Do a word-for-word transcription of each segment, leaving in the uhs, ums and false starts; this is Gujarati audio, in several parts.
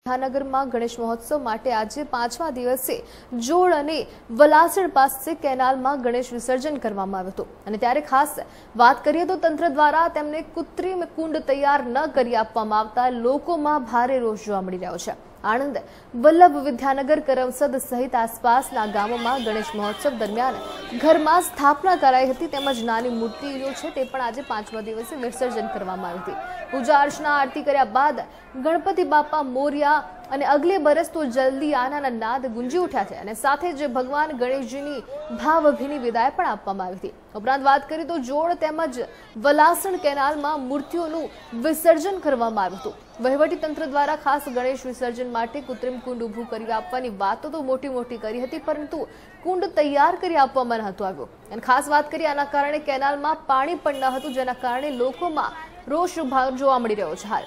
મહાનગરમાં ગણેશ મહોત્સવ માટે આજે પાંચમા દિવસે જોડ અને વલાસણ પાસે કેનાલમાં ગણેશ વિસર્જન કરવામાં આવ્યું હતું અને ત્યારે ખાસ વાત કરીએ તો તંત્ર દ્વારા તેમને કૃત્રિમ કુંડ તૈયાર ન કરી આપવામાં આવતા લોકોમાં ભારે રોષ જોવા મળી રહ્યો છે। આણંદ, વલ્લભ વિદ્યાનગર, કરમસદ સહિત આસપાસના ગામોમાં ગણેશ મહોત્સવ દરમિયાન ઘરમાં સ્થાપના કરાઈ હતી તેમજ નાની મૂર્તિઓ છે તે પણ આજે પાંચમા દિવસે વિસર્જન કરવામાં આવી હતી। પૂજા અર્ચના આરતી કર્યા બાદ ગણપતિ બાપા મોરિયા અને અગલે બરસ તો જલ્દી આનાના નાદ ગુંજી ઉઠ્યા છે અને સાથે જ ભગવાન ગણેશજીની ભાવભીની વિદાય પણ આપવામાં આવી હતી। ઉપરાંત વાત કરીએ તો જોડ તેમજ વલાસણ કેનાલમાં મૂર્તિઓનું વિસર્જન કરવામાં આવ્યું હતું। વહીવટી તંત્ર દ્વારા ખાસ ગણેશ વિસર્જન માટે કૃત્રિમ કુંડ ઊભું કરી આપવાની વાતો તો મોટી મોટી કરી હતી પરંતુ કુંડ તૈયાર કરી આપવામાં નહોતું આવ્યું અને ખાસ વાત કરીએ આના કારણે કેનાલમાં પાણી પણ ન હતું જેના કારણે લોકોમાં રોષ જોવા મળી રહ્યો છે। હાલ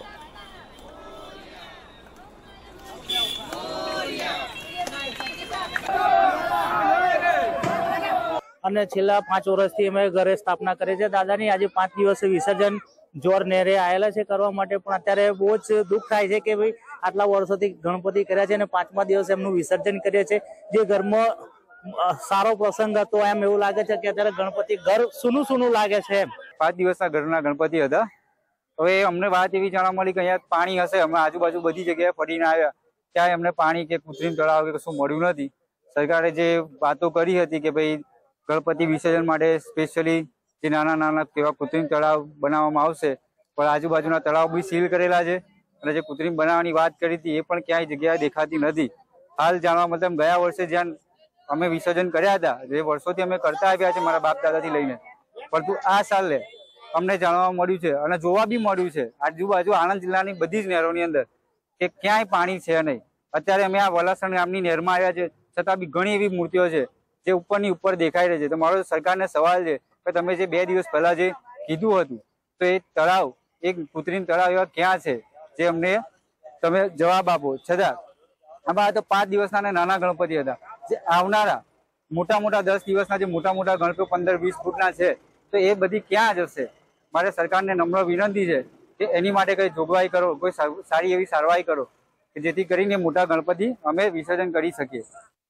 અને છેલ્લા પાંચ વર્ષથી અમે ઘરે સ્થાપના કરી છે દાદાની। આજે પાંચ દિવસે વિસર્જન જોર નેરે આવેલા છે કરવા માટે પણ અત્યારે બહુ જ દુઃખ થાય છે કે ભાઈ આટલા વર્ષોથી ગણપતિ કર્યા છે અને પાંચમા દિવસે એમનું વિસર્જન કરીએ છીએ જે ઘરમાં સારો પ્રસંગ હતો એમ એવું લાગે છે કે અત્યારે ગણપતિ ઘર સૂનું સૂનું લાગે છે એમ। પાંચ દિવસના ઘરના ગણપતિ હતા। હવે અમને વાત એવી જાણવા મળી કે અહીંયા પાણી હશે, અમે આજુબાજુ બધી જગ્યાએ ફરીને આવ્યા ત્યાં એમને પાણી કે કૃત્રિમ તળાવ કે કશું મળ્યું નથી। સરકારે જે વાતો કરી હતી કે ભાઈ ગણપતિ વિસર્જન માટે સ્પેશિયલી જે નાના નાના કેવા કૃત્રિમ તળાવ બનાવવામાં આવશે પણ આજુબાજુના તળાવ બી સીલ કરેલા છે અને જે કૃત્રિમ બનાવવાની વાત કરી હતી એ પણ ક્યાંય જગ્યાએ દેખાતી નથી। હાલ જાણવા મતલબ ગયા વર્ષે જ્યાં અમે વિસર્જન કર્યા હતા જે વર્ષોથી અમે કરતા આવ્યા છે મારા બાપ દાદાથી લઈને, પરંતુ આ સાલે અમને જાણવા મળ્યું છે અને જોવા બી મળ્યું છે આજુબાજુ આણંદ જિલ્લાની બધી જ નહેરોની અંદર કે ક્યાંય પાણી છે નહીં। અત્યારે અમે આ વલાસણ ગામની નહેરમાં આવ્યા છે છતાં બી ઘણી એવી મૂર્તિઓ છે જે ઉપરની ઉપર દેખાઈ રહી છે। તો મારો સરકારને સવાલ છે કે તમે જે બે દિવસ પહેલા જે કીધું હતું તો એ તળાવ એક કૃત્રિમ તળાવ એવા ક્યાં છે જે અમને તમે જવાબ આપો। છતાં આમાં તો પાંચ દિવસના અને નાના ગણપતિ હતા જે આવનારા મોટા મોટા દસ દિવસના જે મોટા મોટા ગણપતિ પંદર વીસ ફૂટના છે તો એ બધી ક્યાં જશે? મારે સરકારને નમ્ર વિનંતી છે કે એની માટે કઈ જોગવાઈ કરો, કોઈ સારી એવી સારવાઈ કરો કે જેથી કરીને મોટા ગણપતિ અમે વિસર્જન કરી શકીએ।